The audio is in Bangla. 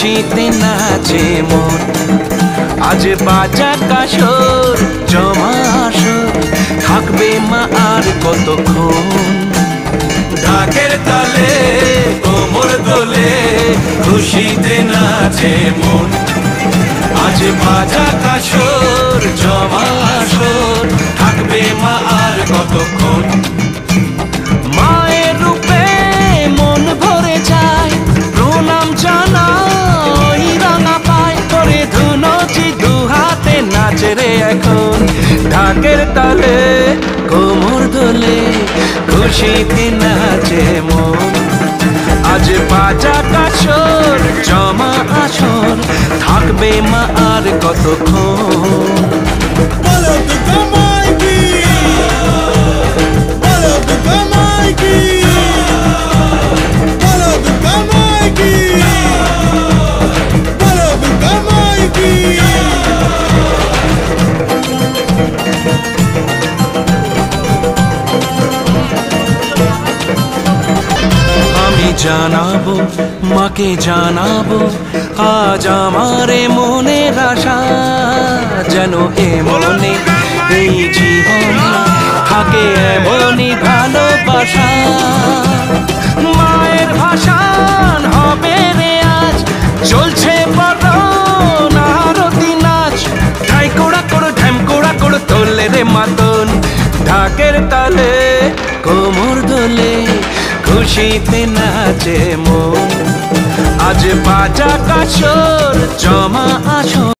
খুশিতে নাচে মন। আজ বাজা কাসর জমা আসর, থাকবে মা আর কতক্ষণ। ঢাকের তালে কোমর দোলে, খুশিতে নাচে মন। আজ বাজা কাসর জমা আসর, থাকবে মা আর কতক্ষণ। মায়ের রূপে মন ভরে যায়, প্রণাম জানাই রাঙা পায় করে ধুনচি দুহাতে নাচে রে এখন। ঢাকের তালে কোমর দোলে, খুশিতে নাচে মন। আজ বাজা কাসর জমা আসর, থাকবে মা আর কতক্ষণ। জানাবো মাকে জানাবো, আজ আমারে মনের আশা, যেন এ মনে এই জীবনে থাকে এমনই ভালোবাসা। মায়ের ভাষান হবে রে আজ, চলছে বরণ আরতি নাচ। ঢাই কোড়া কোড় ঢ্যাম কোড়া কোড় তোলে রে মাতন। ঢাকের তালে কোমর দোলে, খুশিতে নাচে মন। আজ বাজা কাসর জমা আসর।